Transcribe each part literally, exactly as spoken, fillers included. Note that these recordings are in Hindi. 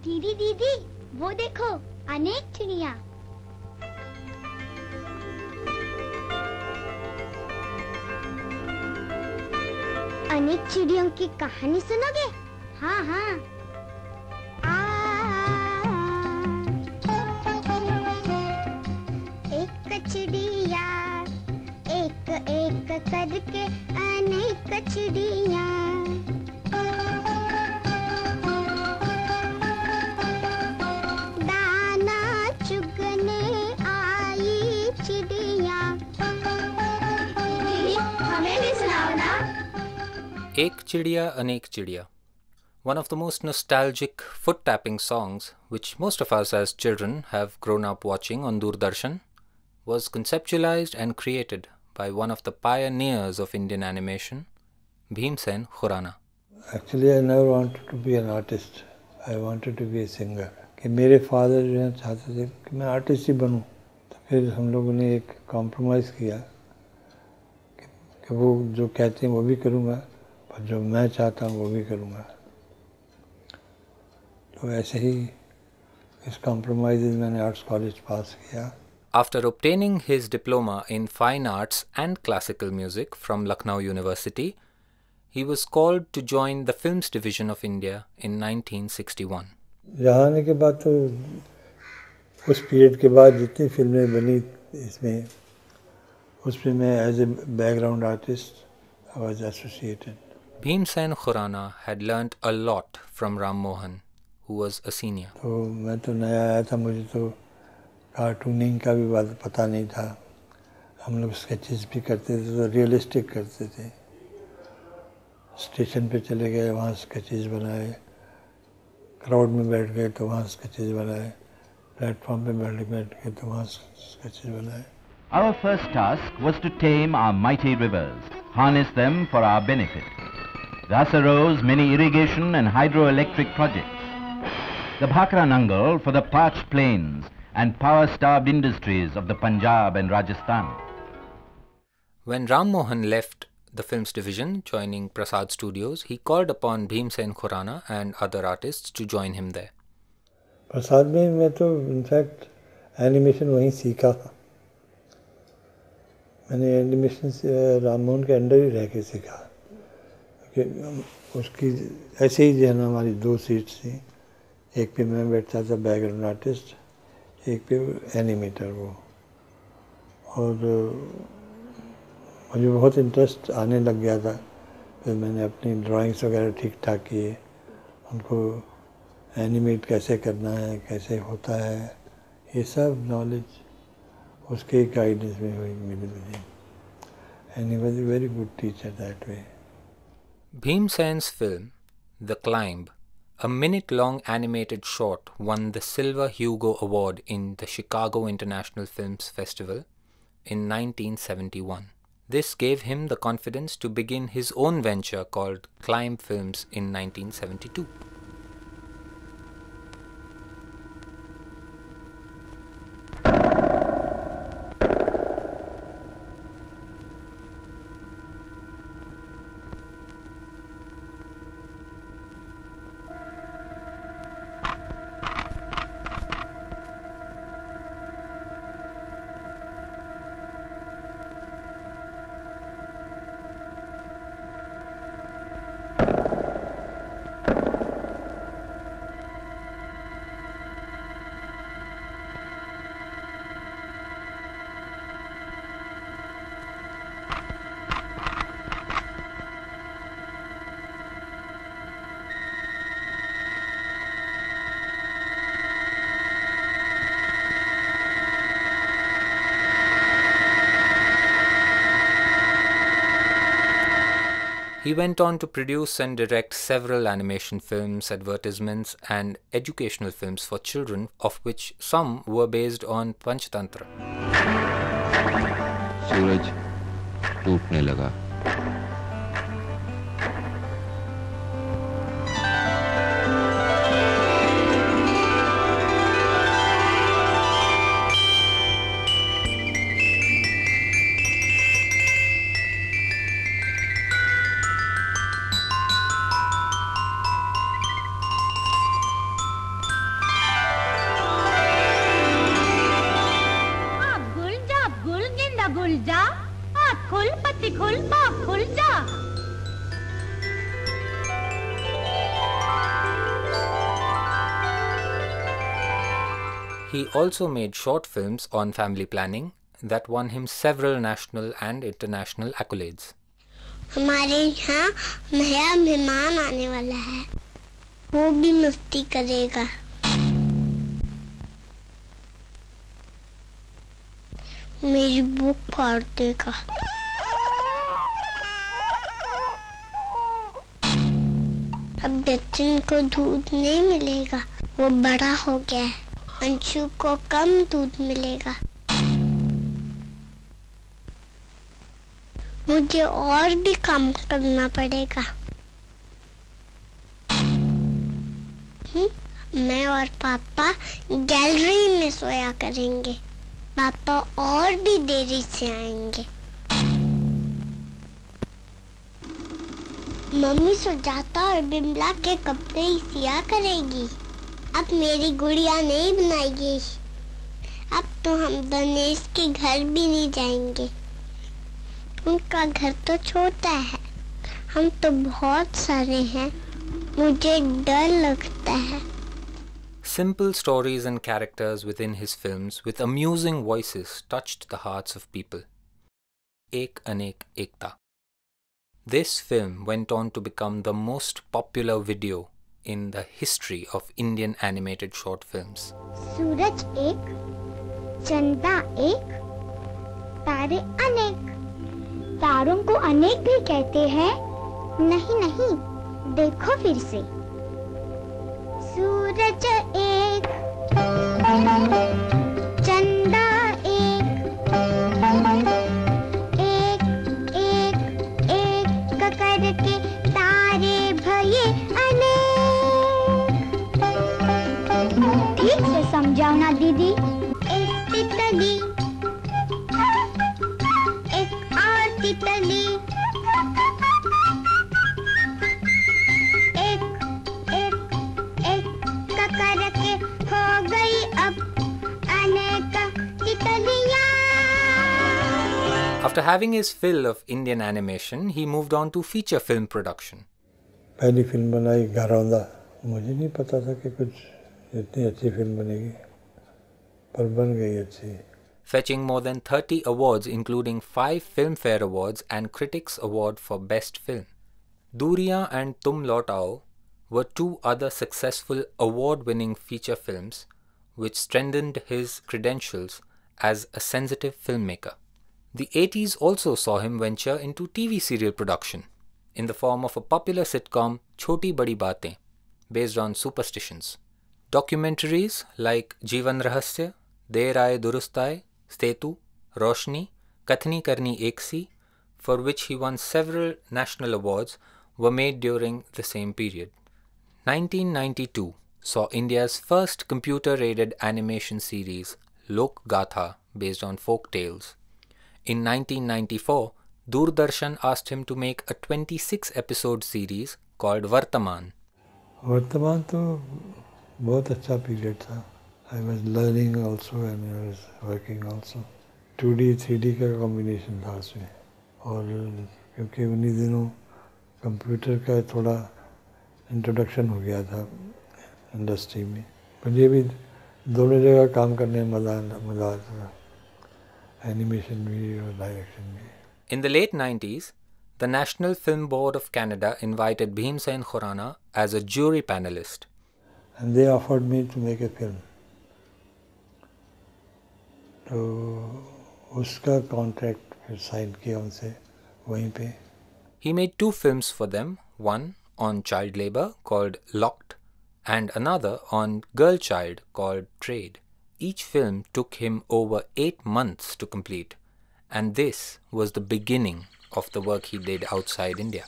दीदी दीदी वो देखो अनेक चिड़िया। अनेक चिड़ियों की कहानी सुनोगे? हाँ हाँ। आ, एक चिड़िया एक एक करके अनेक चिड़िया, दाना चुगने आई चिड़िया। हमें भी सुनाओ ना। Ek Chidiya Anek Chidiya, one of the most nostalgic foot-tapping songs which most of us as children have grown up watching on Doordarshan, was conceptualized and created by one of the pioneers of Indian animation, Bhimsain Khurana. Actually, I never wanted to be an artist. I wanted to be a singer. कि मेरे फादर जो हैं चाहते थे कि मैं आर्टिस्ट ही बनूं, तो फिर हम लोगों ने एक कॉम्प्रोमाइज़ किया कि, कि वो जो कहते हैं वो भी करूँगा, पर जो मैं चाहता हूँ वो भी करूँगा। तो ऐसे ही इस कॉम्प्रोमाइज़ में मैंने आर्ट्स कॉलेज पास किया। After obtaining his diploma in fine arts and classical music from Lucknow University, he was called to join the Films Division of India in nineteen sixty-one. यहाँ आने के बाद तो उस पीरियड के बाद जितनी फिल्में बनी इसमें, उसमें मैं as a background artist I was associated. Bhimsain Khurana had learnt a lot from Ram Mohan, who was a senior. तो मैं तो नया आया था, मुझे तो कार्टूनिंग का भी बात पता नहीं था। हम लोग स्केचेस भी करते थे तो रियलिस्टिक करते थे। स्टेशन पे चले गए, वहाँ स्केचेस बनाए, क्राउड में बैठ गए तो वहाँ स्केचेस बनाए, प्लेटफॉर्म पे बैठ बैठ गए तो वहाँ स्केचेस बनाए। Our first task was to tame our mighty rivers, harness them for our benefit. Thus arose many irrigation and hydroelectric projects. The Bhakra Nangal for the parched plains and power-starved industries of the Punjab and Rajasthan. When Ram Mohan left the Films Division, joining Prasad Studios, he called upon Bhimsain Khurana and other artists to join him there. प्रसाद में मैं तो इनफैक्ट एनिमेशन वहीं सीखा। मैंने एनिमेशन से राम मोहन के अंडर ही रह के सीखा, क्योंकि उसकी ऐसे ही जो है ना हमारी दो सीट्स थी, एक पे मैं बैठता था बैकग्राउंड आर्टिस्ट, एक पे एनिमेटर वो। और मुझे बहुत इंटरेस्ट आने लग गया था, फिर मैंने अपनी ड्राइंग्स वगैरह ठीक ठाक किए, उनको एनिमेट कैसे करना है, कैसे होता है, ये सब नॉलेज उसके गाइडेंस में हुई मिली मुझे। And he was a very good teacher that way. Bhimsain's film, The Climb, a minute-long animated short, won the Silver Hugo Award in the Chicago International Films Festival in nineteen seventy-one. This gave him the confidence to begin his own venture called Climb Films in nineteen seventy-two. He went on to produce and direct several animation films, advertisements and educational films for children, of which some were based on Panchtantra. सूरज टूटने लगा। He also made short films on family planning that won him several national and international accolades. हमारे यहाँ नया मेहमान आने वाला है, वो भी मस्ती करेगा। मेरी बुक फाड़ देगा। अब बच्चन को दूध नहीं मिलेगा, वो बड़ा हो गया है। अंशु को कम दूध मिलेगा। मुझे और भी काम करना पड़ेगा। हुँ? मैं और पापा गैलरी में सोया करेंगे। पापा और भी देरी से आएंगे। मम्मी सुजाता और बिमला के कपड़े ही सिया करेगी। अब मेरी गुड़िया नहीं बनाएगी। अब तो हम दिनेश के घर भी नहीं जाएंगे। उनका घर तो छोटा है, हम तो बहुत सारे हैं। मुझे डर लगता है। Simple stories and characters within his films with amusing voices touched the hearts of people. Ek Anek Ekta. This film went on to become the most popular video in the history of Indian animated short films. सूरज एक, चंदा एक, तारे अनेक। तारों को अनेक भी कहते हैं। नहीं नहीं, देखो फिर से। सूरज एक, चंदा एक, एक एक एक करके तारे भये अनेक। ठीक से समझाओ ना दीदी। एक तितली, एक और तितली, एक एक एक करके हो गई अब अनेक तितलियां। After having his fill of Indian animation, he moved on to feature film production. पहली फिल्म बनाई घरौंदा। मुझे नहीं पता था कि कुछ इतनी अच्छी फिल्म बनेगी, पर बन गई अच्छी। Fetching more than thirty awards including five Filmfare Awards and Critics Award for Best Film. Duriya and Tum Laut Aao were two other successful award-winning feature films which strengthened his credentials as a sensitive filmmaker. The eighties also saw him venture into T V serial production in the form of a popular sitcom Choti Badi Baatein based on superstitions. Documentaries like Jeevan Rahasya, Der Aaye Durust Aaye, Setu, Roshni, Kathni Karni Eksi, for which he won several national awards, were made during the same period. nineteen ninety-two saw India's first computer-aided animation series, Lok Gatha, based on folk tales. In nineteen ninety-four, Doordarshan asked him to make a twenty-six episode series called Vartaman. वर्तमान तो बहुत अच्छा पीरियड था। I was learning also and I was working also. Two D three D का कॉम्बिनेशन था उसमें, और क्योंकि उन्हीं दिनों कंप्यूटर का थोड़ा इंट्रोडक्शन हो गया था इंडस्ट्री में, मुझे भी दोनों जगह काम करने में मज़ा मज़ा आता था, एनिमेशन भी और डायरेक्शन भी। In the late nineties, the National Film Board of Canada invited Bhimsain Khurana as a jury panelist. And they offered me to make a film. तो उसका कॉन्ट्रैक्ट फिर साइन किया उनसे वहीं पे। He made two films for them, one on child labor called Locked and another on girl child called Trade. Each film took him over eight months to complete, and this was the beginning of the work he did outside India.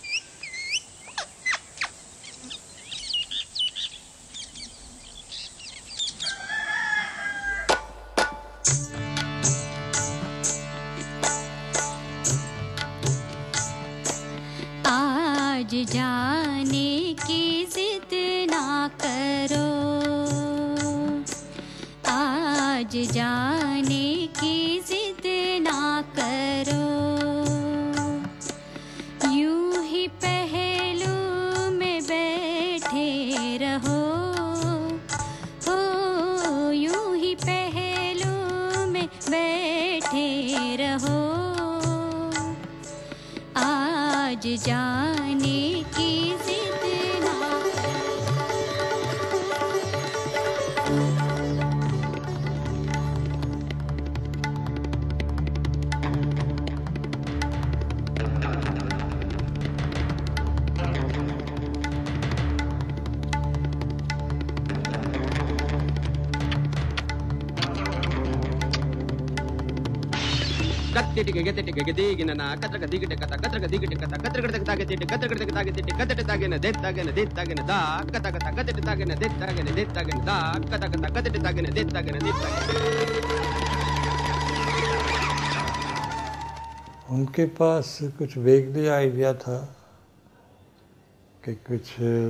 आज जाने की जिद ना करो, आज जाने की जिद ना करो, यूं ही पहलू में बैठे रहो, हो यूं जाने की जिद ना उनके पास कुछ वेगली आइडिया था कि कुछ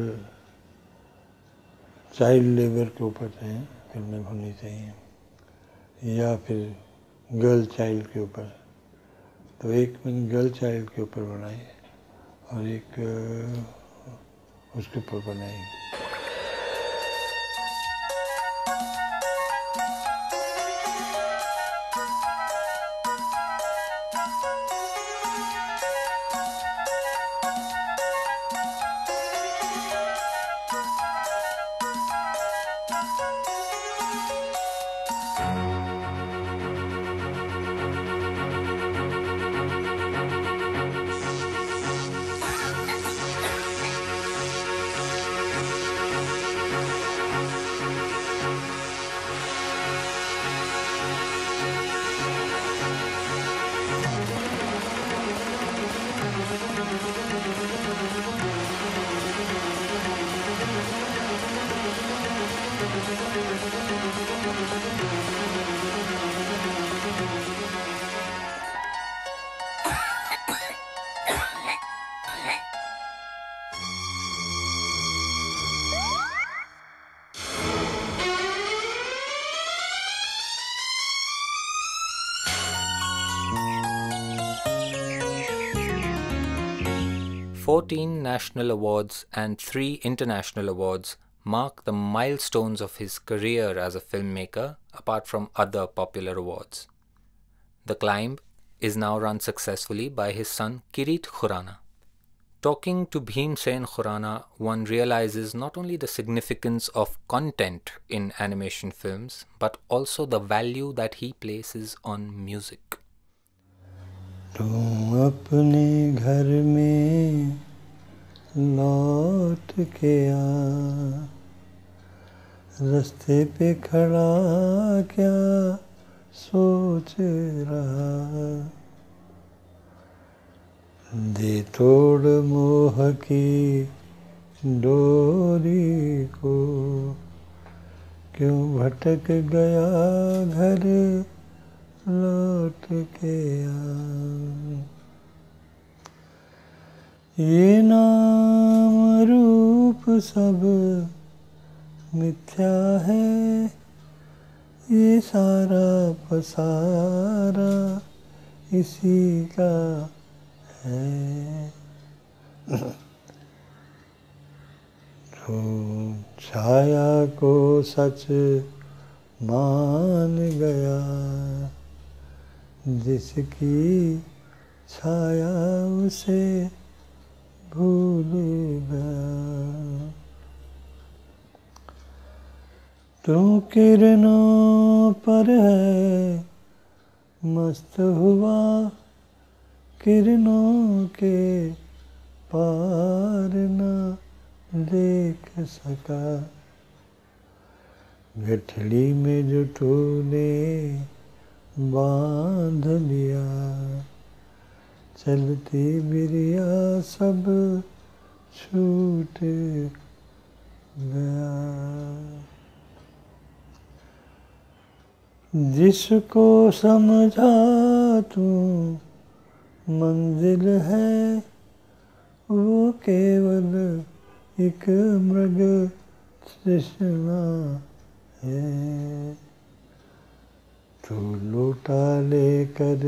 चाइल्ड लेबर के ऊपर फिल्में होनी चाहिए या फिर गर्ल चाइल्ड के ऊपर। तो एक मैंने गर्ल चाइल्ड के ऊपर बनाई और एक उसके ऊपर बनाई। fourteen national awards and three international awards mark the milestones of his career as a filmmaker, apart from other popular awards. The Climb is now run successfully by his son Kirit Khurana. Talking to Bhimsain Khurana, one realizes not only the significance of content in animation films, but also the value that he places on music. तुम अपने घर में लौट के आ, रास्ते पे खड़ा क्या सोच रहा, दे तोड़ मोह की डोरी को, क्यों भटक गया घर लौट के आ। ये नाम रूप सब मिथ्या है, ये सारा पसारा इसी का है। जो छाया को सच मान गया, जिसकी छाया उसे भूल गया। तू किरणों पर है मस्त हुआ, किरणों के पार न देख सका। गठड़ी में जो तूने बांध लिया, चलती बिरिया सब छूट गया। जिसको समझा तू मंजिल है, वो केवल एक मृग तृष्णा है। तू लोटा लेकर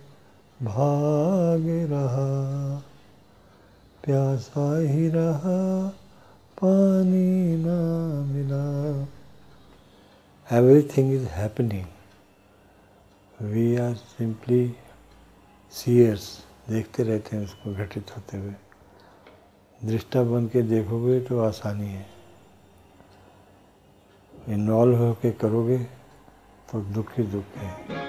भाग रहा, प्यासा ही रहा, पानी ना मिला। Everything is happening. We are simply seers, देखते रहते हैं उसको घटित होते हुए। दृष्टा बन के देखोगे तो आसानी है, इन्वॉल्व होके करोगे तो दुख ही दुख है।